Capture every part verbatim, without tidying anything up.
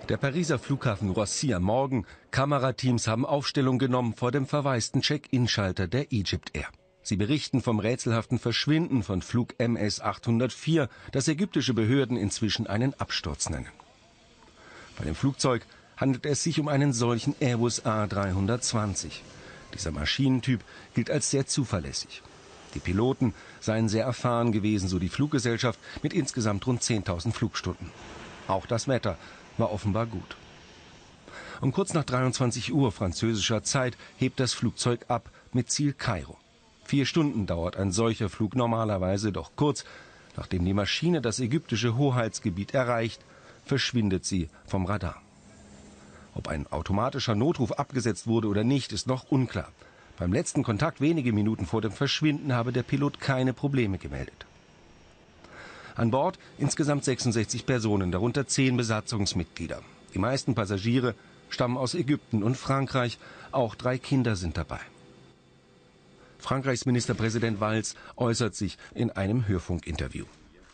Der Pariser Flughafen Roissy am Morgen. Kamerateams haben Aufstellung genommen vor dem verwaisten Check-in-Schalter der Egypt Air. Sie berichten vom rätselhaften Verschwinden von Flug M S achthundertvier, das ägyptische Behörden inzwischen einen Absturz nennen. Bei dem Flugzeug handelt es sich um einen solchen Airbus A dreihundertzwanzig. Dieser Maschinentyp gilt als sehr zuverlässig. Die Piloten seien sehr erfahren gewesen, so die Fluggesellschaft, mit insgesamt rund zehntausend Flugstunden. Auch das Wetter war offenbar gut. Um kurz nach dreiundzwanzig Uhr französischer Zeit hebt das Flugzeug ab mit Ziel Kairo. Vier Stunden dauert ein solcher Flug normalerweise, doch kurz nachdem die Maschine das ägyptische Hoheitsgebiet erreicht, verschwindet sie vom Radar. Ob ein automatischer Notruf abgesetzt wurde oder nicht, ist noch unklar. Beim letzten Kontakt wenige Minuten vor dem Verschwinden habe der Pilot keine Probleme gemeldet. An Bord insgesamt sechsundsechzig Personen, darunter zehn Besatzungsmitglieder. Die meisten Passagiere stammen aus Ägypten und Frankreich, auch drei Kinder sind dabei. Frankreichs Ministerpräsident Valls äußert sich in einem Hörfunkinterview.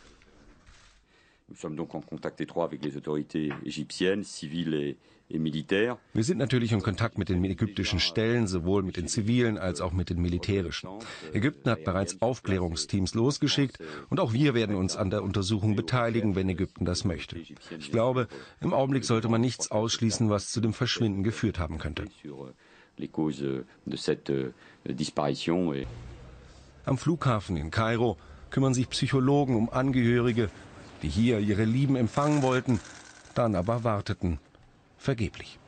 Wir sind natürlich in Kontakt mit den ägyptischen Stellen, sowohl mit den zivilen als auch mit den militärischen. Ägypten hat bereits Aufklärungsteams losgeschickt und auch wir werden uns an der Untersuchung beteiligen, wenn Ägypten das möchte. Ich glaube, im Augenblick sollte man nichts ausschließen, was zu dem Verschwinden geführt haben könnte. Am Flughafen in Kairo kümmern sich Psychologen um Angehörige, die hier ihre Lieben empfangen wollten, dann aber warteten. Vergeblich.